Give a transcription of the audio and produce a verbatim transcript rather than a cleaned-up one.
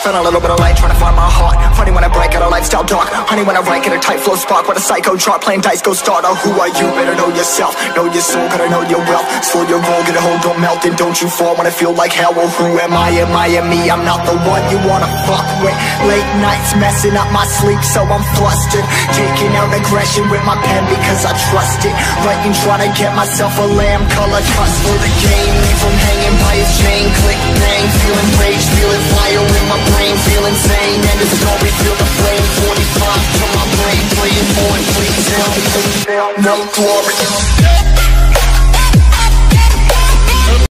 Found a little bit of light, trying to find my heart. Funny when I break out a lifestyle dark. Honey when I rank in a tight flow spark. With a psycho chart, playing dice, go starter. Who are you? Better know yourself. Know your soul, gotta know your wealth. Slow your roll, get a hold, don't melt. And don't you fall when I feel like hell. Well, who am I? Am I am me? I'm not the one you wanna fuck with. Late nights messing up my sleep, so I'm flustered. Taking out aggression with my pen because I trust it. Writing, trying to get myself a lamb color cuts for the game. Leave him hanging by his chain. Click, bang, feeling rage, feeling fire in my brain, feel insane. And it's story, feel the flame. Forty-five to my brain, playing for it, please help. No glory.